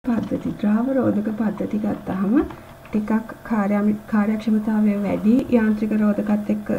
පද්ධති ද්‍රාව රෝධක පද්ධති ගත්තාම ටිකක් කාර්යක්ෂමතාවය වැඩි යාන්ත්‍රික රෝධකත් එක්ක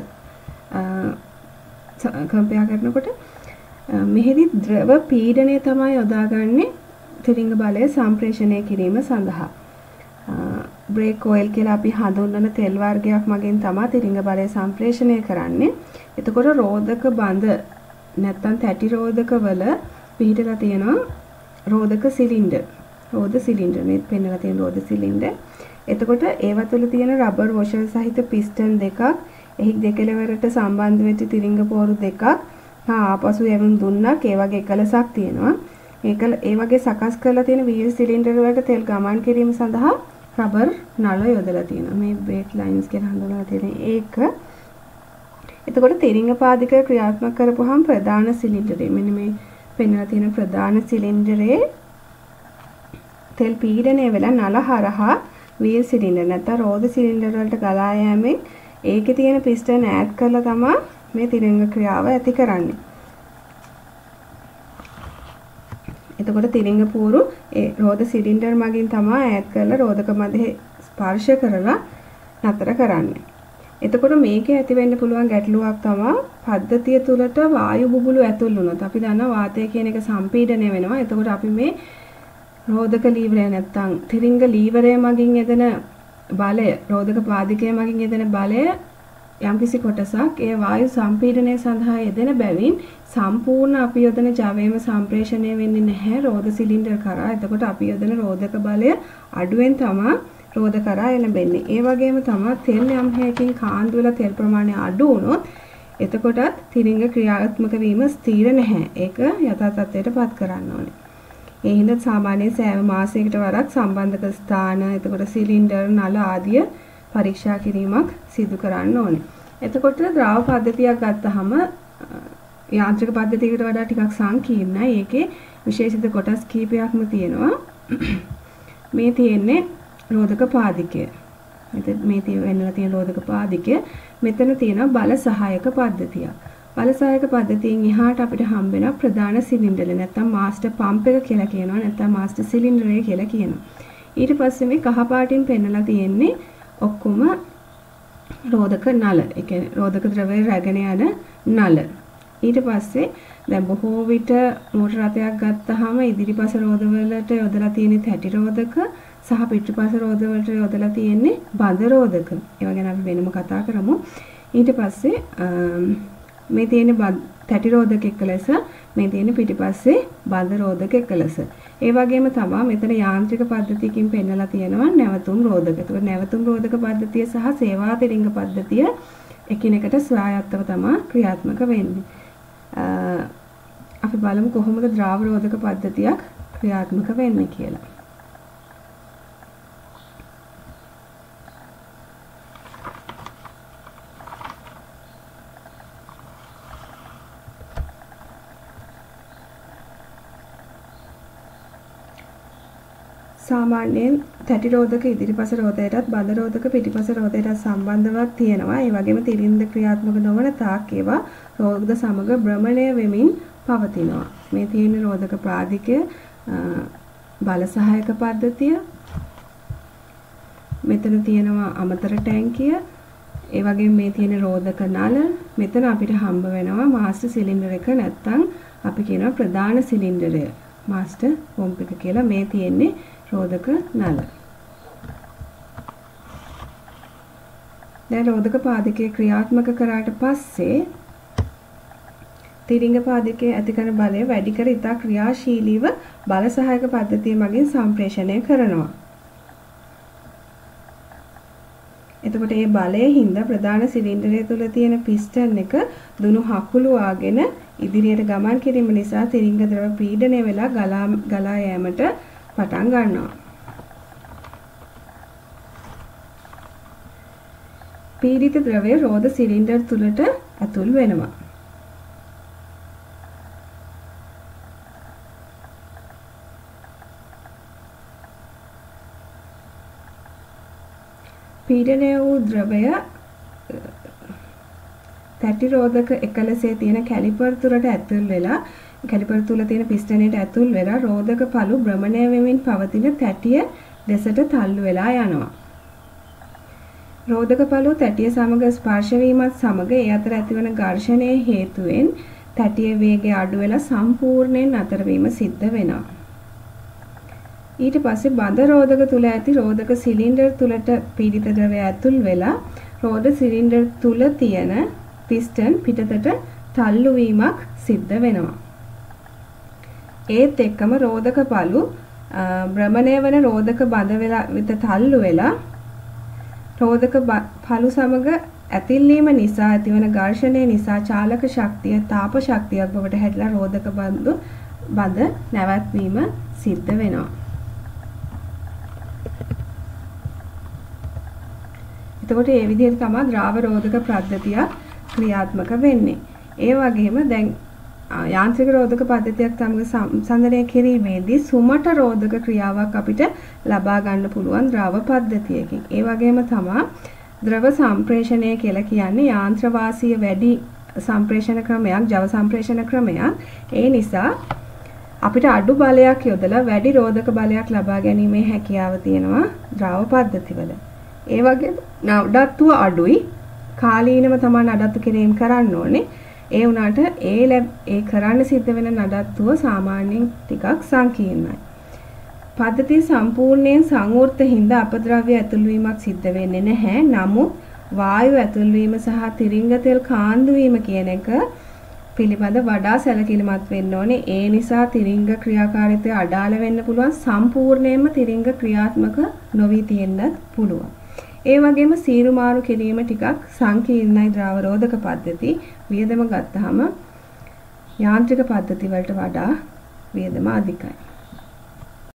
කම්පයා කරනකොට මෙහිදී ද්‍රව පීඩනය තමයි යොදාගන්නේ තිරිංග බලය සම්ප්‍රේෂණය කිරීම සඳහා. බ්‍රේක් ඔයිල් කියලා අපි හඳුන්වන තෙල් වර්ගයක් මගින් තමයි තිරිංග බලය සම්ප්‍රේෂණය කරන්නේ. එතකොට රෝධක බඳ නැත්තම් තැටි රෝධකවල පිහිටලා තියෙනවා රෝධක සිලින්ඩර්. රෝධ සිලින්ඩර් මේ පෙන්නලා තියෙන රෝධ සිලින්ඩර්. එතකොට ඒව තුළ තියෙන රබර් වොෂර් සහිත පිස්ටන් දෙකක්, එහි දෙකලවරට සම්බන්ධ වෙච්ච තිරිංග පෝරු දෙකක් ආපසු යවුම් දුන්නක් ඒ වගේ එකලසක් තියෙනවා. ඒ වගේ සකස් කරලා තියෙන වීල් සිලින්ඩර් වලට තෙල් ගමන් කිරීම සඳහා රබර් නල යොදලා තියෙනවා. මේ බ්‍රේක් ලයින්ස් කියලා හඳුන්වලා තියෙන ඒක. එතකොට තිරිංග පාදික ක්‍රියාත්මක කරපුවාම ප්‍රධාන සිලින්ඩරේ මෙන්න මේ පෙන්වලා තියෙන ප්‍රධාන සිලින්ඩරේ තෙල් පීඩනය වෙලා නල හරහා වීල් සිලින්ඩර් නැත්නම් රෝධ සිලින්ඩර් වලට ගලා යෑමෙන් ඒකේ තියෙන පිස්ටන් ඈඩ් කරලා තමයි මේ තිරිංග ක්‍රියාව ඇති කරන්නේ. එතකොට තිරිංග පූරු ඒ රෝධ සිලින්ඩර් මගින් තමයි ඈඩ් කරලා රෝධක මැදේ ස්පර්ශ කරලා නතර කරන්නේ. එතකොට මේකේ ඇති වෙන්න පුළුවන් ගැටලුවක් තමයි පද්ධතිය තුලට වායු බුබුලු ඇතුල් වුණොත් අපි දන්නවා වාතය කියන එක සම්පීඩනය වෙනවා. එතකොට අපි මේ රෝධක ලීවරය නැත්තම් තිරිංග ලීවරය මගින් එදෙන බලය රෝධක පාදිකය මගින් එදෙන බලය යම්කිසි කොටසක් ඒ වායු සම්පීඩනය සඳහා යෙදෙන බැවින් සම්පූර්ණ අපි යොදන ජවයේම සම්ප්‍රේෂණය වෙන්නේ නැහැ රෝධ සිලින්ඩර් කරා. එතකොට අපි යොදන රෝධක බලය අඩුවෙන් තමයි රෝධ කරා එළඹෙන්නේ. ඒ වගේම තමයි තෙල් යම් හේකින් කාන්දු වෙලා තෙල් ප්‍රමාණය අඩු වුණොත් එතකොටත් තිරිංග ක්‍රියාත්මක වීම ස්ථිර නැහැ. ඒක යථා තත්ත්වයට පත් කරන්න ඕනේ. ඒ හින්දා සාමාන්‍යයෙන් සෑම මාසයකට වරක් සම්බන්ධක ස්ථාන, එතකොට සිලින්ඩර්, නල ආදිය පරීක්ෂා කිරීමක් සිදු කරන්න ඕනේ. එතකොට ද්‍රව පද්ධතියක් ගත්තහම යාන්ත්‍රික පද්ධතියකට වඩා ටිකක් සංකීර්ණයි. ඒකේ විශේෂිත කොටස් කීපයක්ම තියෙනවා. මේ තියෙන්නේ රෝධක පාදිකය. මේ වෙන්නලා තියෙන රෝධක පාදිකය. මෙතන තියෙනවා බල සහායක පද්ධතියක්. බල සහායක පද්ධතියෙන් එහාට අපිට හම්බ වෙන ප්‍රධාන සිලින්ඩර් නැත්නම් මාස්ටර් පම්ප් එක කියලා කියනවා. නැත්නම් මාස්ටර් සිලින්ඩර් එක කියලා කියනවා. ඊට පස්සේ මේ කහ පාටින් පෙන්නලා තියෙන්නේ ඔක්කොම රෝධක නල. ඒ කියන්නේ රෝධක ද්‍රවය රැගෙන යන නල. ඊට පස්සේ දැන් බොහෝ විට මෝටර රථයක් ගත්තාම ඉදිරිපස රෝධවලට යොදලා තියෙන තැටි රෝධක සහ පිටුපස රෝධවලට යොදලා තියෙන්නේ බඳ රෝධක. ඒවා ගැන අපි වෙනම කතා කරමු. ඊට පස්සේ මේ තියෙන තැටි රෝධක එකලස, මේ තියෙන පිටිපස්සේ බඳ රෝධක එකලස. ඒ වගේම තමයි මෙතන යාන්ත්‍රික පද්ධතියකින් පෙන්නලා තියෙනවා නැවතුම් රෝධක. ඒකට නැවතුම් රෝධක පද්ධතිය සහ සේවා තිරිංග පද්ධතිය එකිනෙකට ස්වායත්තව තමයි ක්‍රියාත්මක වෙන්නේ. අපි බලමු කොහොමද ද්‍රව රෝධක පද්ධතියක් ක්‍රියාත්මක වෙන්නේ කියලා. සාමාන්‍යයෙන් තැටි රෝධක ඉදිරිපස රෝධයටත් බඳ රෝධක පිටිපස රෝධයටත් සම්බන්ධවක් තියෙනවා. ඒ වගේම තිරින්ද ක්‍රියාත්මක නොවන තාක් ඒවා රෝධ සමග භ්‍රමණය වෙමින් පවතිනවා. මේ තියෙන රෝධක පාදිකය බල සහායක පද්ධතිය. මෙතන තියෙනවා අමතර ටැංකිය. ඒ වගේම මේ තියෙන රෝධක නල. මෙතන අපිට හම්බ වෙනවා මාස්ටර් සිලින්ඩර් එක නැත්තම් අපි කියනවා ප්‍රධාන සිලින්ඩරය. මාස්ටර් පොම්ප් එක කියලා මේ තියෙන්නේ රෝධක නල. දැන් රෝධක පාදිකය ක්‍රියාත්මක කරාට පස්සේ තිරිංග පාදිකයේ ඇති කරන බලය වැඩි කර ඉතා ක්‍රියාශීලීව බල සහායක පද්ධතිය මගින් සම්ප්‍රේෂණය කරනවා. එතකොට මේ බලයේ හින්දා ප්‍රධාන සිලින්ඩරය තුල තියෙන පිස්ටන් එක දුනු හකුලුවාගෙන ඉදිරියට ගමන් කිරීම නිසා තිරිංග ද්‍රව පීඩනය වෙලා ගලා යෑමට පටන් ගන්නවා. පීඩිත ද්‍රවය රෝධ සිලින්ඩර් තුලට ඇතුල් වෙනවා. පීඩනය වූ ද්‍රවය තැටි රෝධක එකලසේ තියෙන කැලිපර් තුලට ඇතුල් වෙලා කැලිපර් තුල තියෙන පිස්ටනයට ඇතුල් වෙලා රෝධක පළු භ්‍රමණය වෙමින් පවතින තැටිය දෙසට තල්ලු වෙලා යනවා. රෝධක පළු තැටිය සමග ස්පර්ශ වීමත් සමග ඒ අතර ඇතිවන ඝර්ෂණයේ හේතුවෙන් තැටියේ වේගය අඩු වෙලා සම්පූර්ණයෙන් නතර වීම සිද්ධ වෙනවා. ඊට පස්සේ බඳ රෝධක තුල ඇති රෝධක සිලින්ඩර් තුලට පීඩිත ද්‍රවය ඇතුල් වෙලා රෝධ සිලින්ඩර් තුල තියෙන පිස්ටන් පිටතට තල්ලු වීමක් සිද්ධ වෙනවා. ඒත් එක්කම රෝධක පළු භ්‍රමණය වෙන රෝධක බඳ වෙලා විත තල්ලු වෙලා රෝධක පළු සමග ඇතිල්ලීම නිසා ඇතිවන ඝර්ෂණය නිසා චාලක ශක්තිය තාප ශක්තියක් බවට හැදිලා රෝධක බඳ නැවැත්වීම සිද්ධ වෙනවා. එතකොට මේ විදිහට තමයි ද්‍රාව රෝධක පද්ධතියක් ක්‍රියාත්මක වෙන්නේ. ඒ වගේම දැන් යාන්ත්‍රික රෝධක පද්ධතියක් තමයි සංසන්දනය කිරීමේදී සුමට රෝධක ක්‍රියාවක් අපිට ලබා ගන්න පුළුවන් ද්‍රව පද්ධතියකින්. ඒ වගේම තමයි ද්‍රව සම්ප්‍රේෂණය කියලා කියන්නේ යාන්ත්‍ර වාසිය වැඩි සම්ප්‍රේෂණ ක්‍රමයක්, ජව සම්ප්‍රේෂණ ක්‍රමයක්. ඒ නිසා අපිට අඩු බලයක් යොදලා වැඩි රෝධක බලයක් ලබා ගැනීමේ හැකියාව තියෙනවා ද්‍රව පද්ධතිවල. ඒ වගේම නඩත්තුව අඩුයි. කාලීනව තමයි නඩත්තු කිරීම කරන්න ඕනේ. ඒ වුණාට ඒ කරන්න සිද්ධ වෙන නඩත්තුව සාමාන්‍යයෙන් ටිකක් සංකීර්ණයි. පද්ධතිය සම්පූර්ණයෙන් සංවෘත හින්දා අපද්‍රව්‍ය ඇතුල් වීමක් සිද්ධ වෙන්නේ නැහැ. නමුත් වායු ඇතුල් වීම සහ තිරිංග තෙල් කාන්දු වීම කියන එක පිළිබඳ වඩා සැලකිලිමත් වෙන්න ඕනේ. ඒ නිසා තිරිංග ක්‍රියාකාරීත්වය අඩාල වෙන්න පුළුවන්. සම්පූර්ණයෙන්ම තිරිංග ක්‍රියාත්මක නොවි තියෙන්නත් පුළුවන්. ඒ වගේම සීරු මාරු කිරීම ටිකක් සංකීර්ණයි ද්‍රව රෝධක පද්ධති. වියදම ගත්තාම යාන්ත්‍රික පද්ධති වලට වඩා වියදම අධිකයි.